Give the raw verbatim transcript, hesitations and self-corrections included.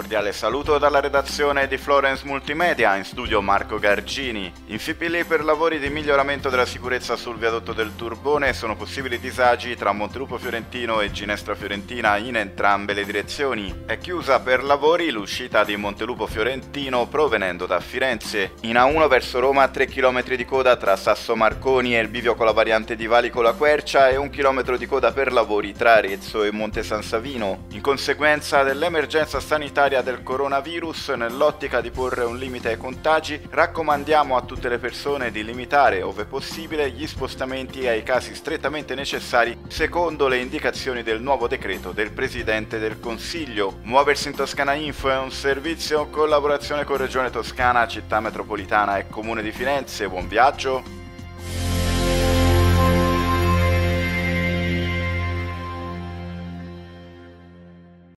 cordiale saluto dalla redazione di Florence Multimedia, in studio Marco Gargini. In F P L per lavori di miglioramento della sicurezza sul viadotto del Turbone sono possibili disagi tra Montelupo Fiorentino e Ginestra Fiorentina in entrambe le direzioni. È chiusa per lavori l'uscita di Montelupo Fiorentino provenendo da Firenze. In A uno verso Roma tre chilometri di coda tra Sasso Marconi e il bivio con la variante di Valico La Quercia e un chilometro di coda per lavori tra Arezzo e Monte San Savino. In conseguenza dell'emergenza sanitaria del coronavirus, nell'ottica di porre un limite ai contagi, raccomandiamo a tutte le persone di limitare, ove possibile, gli spostamenti ai casi strettamente necessari secondo le indicazioni del nuovo decreto del Presidente del Consiglio. Muoversi in Toscana Info è un servizio in collaborazione con Regione Toscana, Città Metropolitana e Comune di Firenze. Buon viaggio!